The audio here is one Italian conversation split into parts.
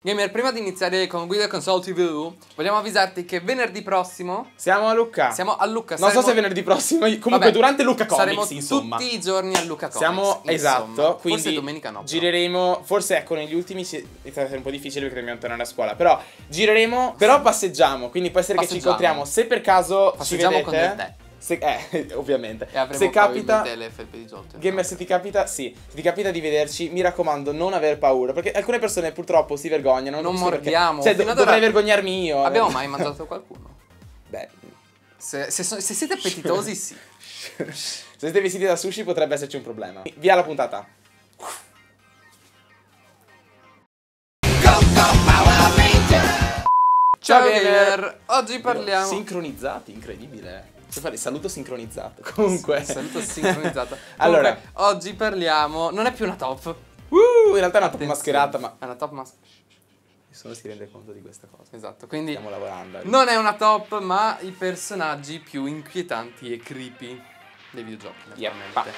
Gamer, prima di iniziare con Guida Console TV, vogliamo avvisarti che venerdì prossimo siamo a Lucca. Siamo a Lucca. Non so se venerdì prossimo, comunque vabbè, durante Lucca Comics, insomma. Tutti i giorni a Lucca Comics. Siamo, esatto, quindi forse domenica no. Gireremo, forse ecco, negli ultimi è stato un po' difficile perché dobbiamo tornare a scuola, però gireremo, però passeggiamo, quindi può essere che ci incontriamo. Se per caso passeggiamo ci vedete, con del tè. Ovviamente. E se capita, le felpe di Giotto. Gamer, se ti capita, se ti capita di vederci, mi raccomando, non aver paura, perché alcune persone purtroppo si vergognano. Non mordiamo. Perché, cioè, dovrei vergognarmi io. Abbiamo mai mangiato qualcuno? Beh, se siete appetitosi, sì. Se siete vestiti da sushi potrebbe esserci un problema. Via la puntata. Ciao Gamer, oggi parliamo sincronizzati, incredibile. Devo fare il saluto sincronizzato. Comunque saluto sincronizzato. Allora, comunque, oggi parliamo, non è più una top. In realtà è una top mascherata, ma è una top mascherata. Nessuno si rende conto di questa cosa. Esatto, quindi stiamo lavorando. Non è una top, ma i personaggi più inquietanti e creepy dei videogiochi, naturalmente.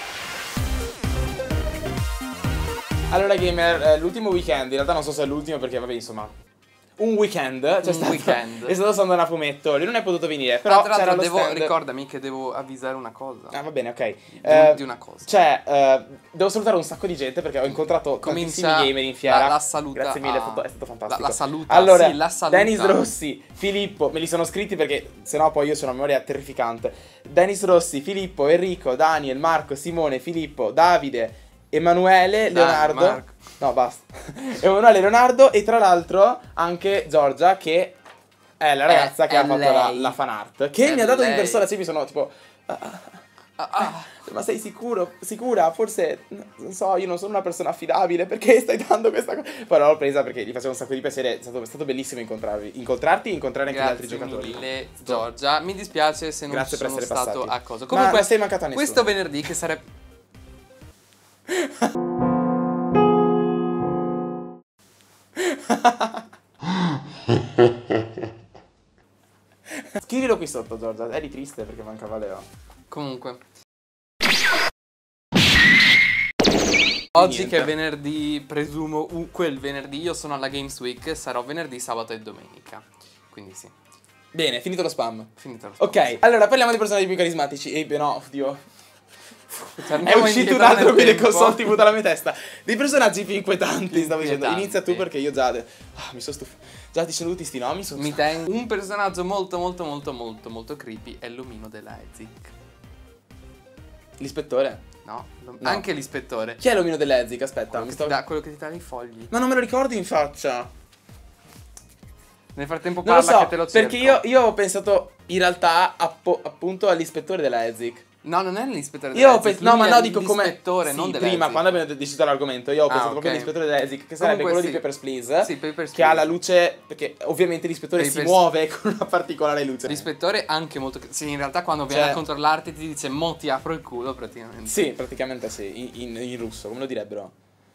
Allora Gamer, l'ultimo weekend, in realtà non so se è l'ultimo perché vabbè insomma un weekend, è stato Sandone a Fumetto, lui non è potuto venire, però tra l'altro ricordami che devo avvisare una cosa. Ah va bene, ok. Di una cosa. Cioè, devo salutare un sacco di gente perché ho incontrato tantissimi gamer in fiera. La saluta. Grazie mille, è stato fantastico. La saluta, allora, sì, la saluta. Dennis Rossi, Filippo, me li sono scritti perché sennò poi io sono una memoria terrificante. Dennis Rossi, Filippo, Enrico, Daniel, Marco, Simone, Filippo, Davide, Emanuele, Leonardo. Marco. No, basta. Emanuele, Leonardo e tra l'altro anche Giorgia, che è la ragazza che ha fatto la fan art. Che mi ha dato di persona, sì, mi sono tipo ma sei sicura? Forse, non so, io non sono una persona affidabile, perché stai dando questa cosa? Poi l'ho presa perché gli facevo un sacco di piacere, è stato bellissimo incontrarti e incontrare anche gli altri giocatori. Grazie mille, Giorgia. Mi dispiace se non Grazie sono per essere stato passati. a cosa. Comunque, sei mancata a nessuno. Questo venerdì che sarebbe... Scrivilo qui sotto, Giorgia. Eri triste perché mancava Leo. Comunque, oggi che è venerdì, presumo quel venerdì, io sono alla Games Week, sarò venerdì, sabato e domenica. Quindi sì. Bene, finito lo spam. Finito lo spam. Ok, allora parliamo dei personaggi più carismatici. Beh no, oddio. È uscito un altro qui del console TV dalla mia testa. Dei personaggi più inquietanti, stavo dicendo. Inizia tu perché io già mi sono stufato. Già dicendo tutti sti nomi sono... Un personaggio molto creepy è l'omino della Ezik. L'ispettore? No, anche l'ispettore. Chi è l'omino della Ezik? Aspetta, quello che ti dà i fogli. Ma non me lo ricordi in faccia. Nel frattempo non parla, lo so, che te lo cerco. perché io ho pensato in realtà appunto all'ispettore della Ezik. No, non è l'ispettore della Ezik. No, ma no, dico come l'ispettore, non della prima, Ezik. quando abbiamo deciso l'argomento, io ho pensato proprio all'ispettore della Ezik, che sarebbe quello di Papers, Please. Sì, Papers, che ha la luce, perché ovviamente l'ispettore si muove con una particolare luce. L'ispettore anche molto... Sì, in realtà quando viene a controllarti ti dice mo ti apro il culo praticamente. Sì, praticamente sì, in russo, come lo direbbero?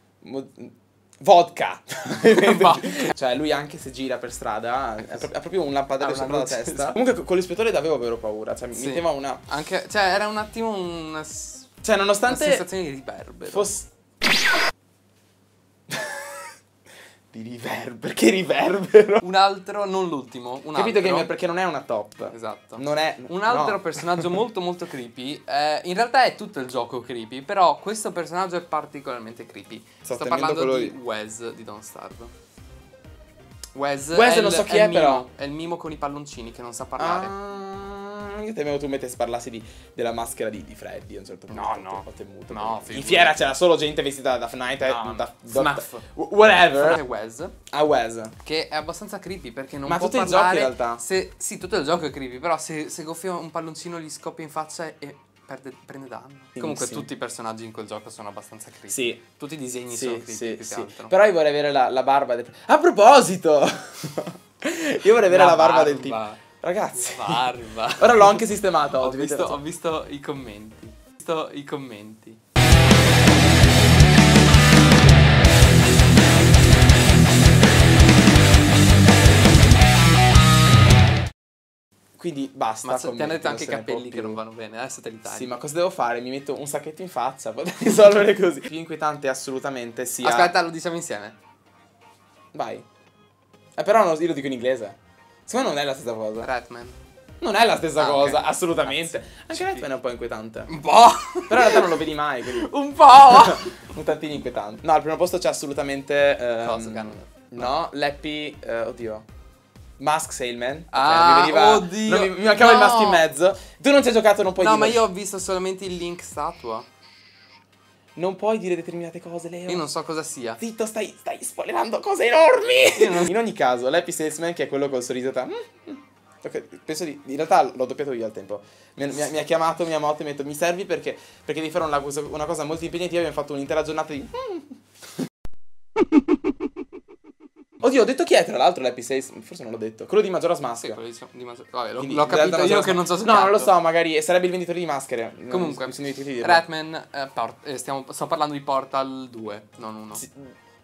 Vodka. Cioè lui anche se gira per strada ha proprio un lampadario sopra la testa. Comunque con l'ispettore avevo proprio paura. Cioè mi metteva una... Anche, cioè era un attimo una... Cioè nonostante... una sensazione di riverbero. Di riverbero? Perché riverbero? Un altro, non l'ultimo. Capito Gamer? Perché non è una top. Esatto. Non è... Un altro personaggio molto creepy. In realtà è tutto il gioco creepy, però questo personaggio è particolarmente creepy. Sto parlando di Wes di Don't Starve. Wes non so chi è però. È il mimo con i palloncini che non sa parlare. Io temevo tu parlassi della maschera di Freddy a un certo punto. No. Ho temuto. No, in fiera c'era solo gente vestita da Knight FNAF. Whatever. È Wes. Wes. Che è abbastanza creepy perché non può parlare. Ma tutto il gioco in realtà. Sì, tutto il gioco è creepy, però se goffia un palloncino gli scoppia in faccia e prende danno. Comunque tutti i personaggi in quel gioco sono abbastanza creepy. Sì. Tutti i disegni sono creepy più che altro. Però io vorrei avere la barba A proposito! Io vorrei avere la barba del tipo. Ragazzi, barba. Ora l'ho anche sistemata. Ho visto i commenti. Quindi basta. Ma ti hanno detto anche i capelli che non vanno bene. Adesso te li tagli. Sì, ma cosa devo fare? Mi metto un sacchetto in faccia. Potrei risolvere così. Più inquietante assolutamente sia... Aspetta, lo diciamo insieme. Vai. Però io lo dico in inglese. Secondo me non è la stessa cosa. Ratman. Non è la stessa cosa, okay. assolutamente. Anche Ratman è un po' inquietante. Un po'. Però in realtà non lo vedi mai, quindi. Un po'. Un tantino inquietante. No, al primo posto c'è assolutamente no, Lappy, oddio. Mask Sailman. Oddio. Mi mancava il mask in mezzo. Tu non ci hai giocato, non puoi dire. No, ma io ho visto solamente il Link statua. Non puoi dire determinate cose, Leo. Io non so cosa sia. Zitto, stai spoilerando cose enormi. In ogni caso, Lappy Salesman, che è quello col sorriso okay, penso in realtà l'ho doppiato io al tempo. Mi ha chiamato Miyamoto e mi ha detto mi servi perché devi fare una cosa molto impegnativa. Abbiamo fatto un'intera giornata di Oddio, ho detto chi è tra l'altro Lappy Salesman? Forse non l'ho detto. Quello di Majora's Mask. Sì, quello di Vabbè, l'ho capito io che non so se. No, non lo so, magari sarebbe il venditore di maschere. Comunque, Ratman, sto parlando di Portal 2, non 1. Sì.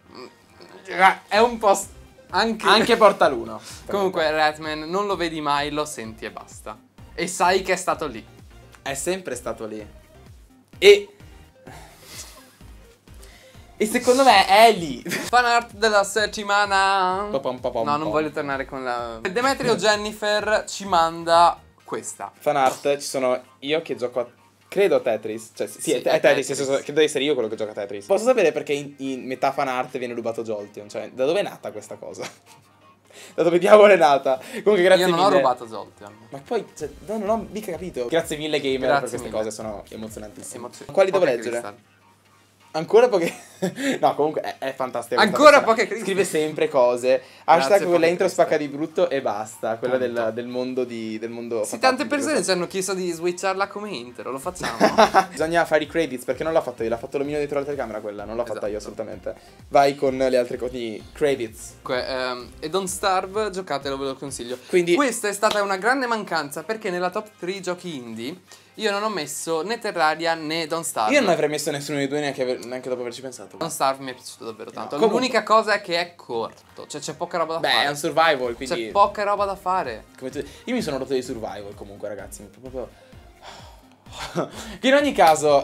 È un po'. Anche Portal 1. Comunque, Ratman non lo vedi mai, lo senti e basta. E sai che è stato lì. È sempre stato lì. E secondo me è lì. Fan art della settimana. No, non voglio tornare con la. Demetrio Jennifer ci manda questa. Fan art, ci sono io che gioco a. Credo a Tetris. Cioè, sì, è Tetris. Credo di essere io quello che gioca a Tetris. Posso sapere perché in metà fan art viene rubato Jolteon? Cioè, da dove è nata questa cosa? Da dove diavolo è nata? Comunque, grazie mille. Io non ho rubato Jolteon. Ma poi, cioè, non ho mica capito. Grazie mille, gamer, per queste cose, sono emozionantissime. Quali devo leggere? Ancora poche. No, comunque è fantastico. Ancora poche. Scrive sempre cose. Hashtag quella intro spacca di brutto e basta. Quella del mondo sì, tante persone ci hanno chiesto di switcharla come intro. Lo facciamo. Bisogna fare i credits perché non l'ha fatto io. L'ha fatto l'omino dietro la telecamera quella. Non l'ho fatta io assolutamente. Vai con le altre cose. Credits. E Don't Starve, giocatelo, ve lo consiglio. Quindi questa è stata una grande mancanza perché nella top 3 giochi indie io non ho messo né Terraria né Don't Starve. Io non avrei messo nessuno dei due neanche dopo averci pensato. Don't Starve mi è piaciuto davvero tanto. L'unica cosa è che è corto. Cioè c'è poca roba da fare. Beh, è un survival, quindi c'è poca roba da fare. Io mi sono rotto di survival comunque, ragazzi. Proprio. In ogni caso,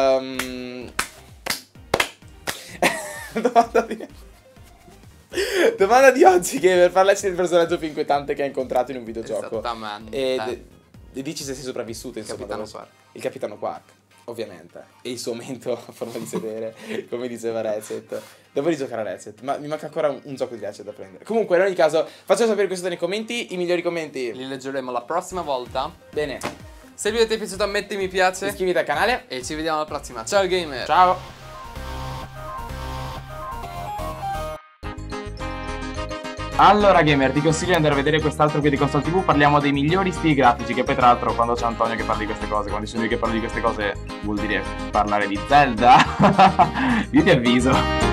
domanda di oggi, che per parlarci del personaggio più inquietante che hai incontrato in un videogioco. Esattamente. E dici se sei sopravvissuto, insomma. Il Capitano Quark, ovviamente. E il suo mento a forma di sedere, come diceva Reset. Devo rigiocare a Reset, ma mi manca ancora un gioco di Reset da prendere. Comunque, in ogni caso, facciamo sapere questo nei commenti. I migliori commenti li leggeremo la prossima volta. Bene. Se il video ti è piaciuto, metti mi piace, iscriviti al canale e ci vediamo alla prossima. Ciao gamer. Ciao. Allora gamer, ti consiglio di andare a vedere quest'altro video di Console TV. Parliamo dei migliori stili grafici, che poi tra l'altro quando c'è Antonio che parla di queste cose, quando sono io che parlo di queste cose, vuol dire parlare di Zelda. Io ti avviso.